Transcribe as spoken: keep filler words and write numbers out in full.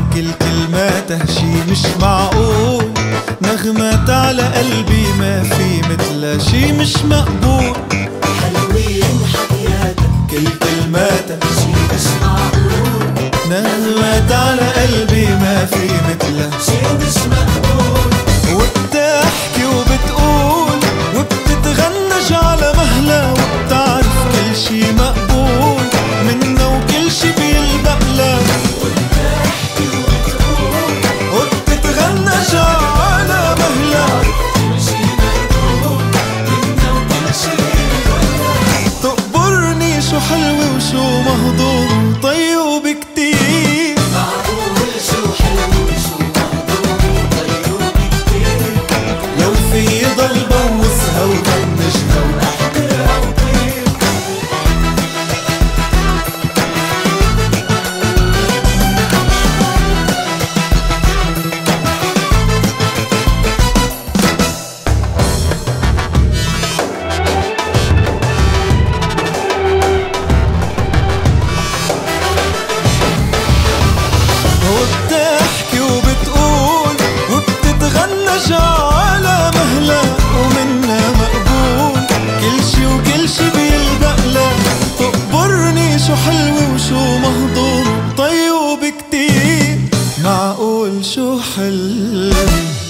كل كلماتها شي مش معقول، نغمات على قلبي ما في مثلها شي مش مقبول. حلوين حكياتك كل كلماتها شي مش معقول، نغمات على قلبي ما في مثلها شي مش مقبول. وبتحكي وبتقول وبتتغنج على مهلها، وبتعرف كل شي مقبول منا وكل شي بيلبقلها. وبتحكي وبتقول وبتتغنج على مهلها، كل شي مقبول منا وكل شي بيلبقلها. تقبرني شو حلوة وشو مهضوم طيوب كتير. معقول شو حلو وشو مهضوم طيوب كتير. لو في ضل بوسها وطنشها واحضرها وطير. وبتحكي وبتقول وبتتغنج على مهلها، ومنا مقبول كل شي وكل شي بيلبقلها. تقبرني شو حلوة وشو مهضوم طيوب كتير. معقول شو حلو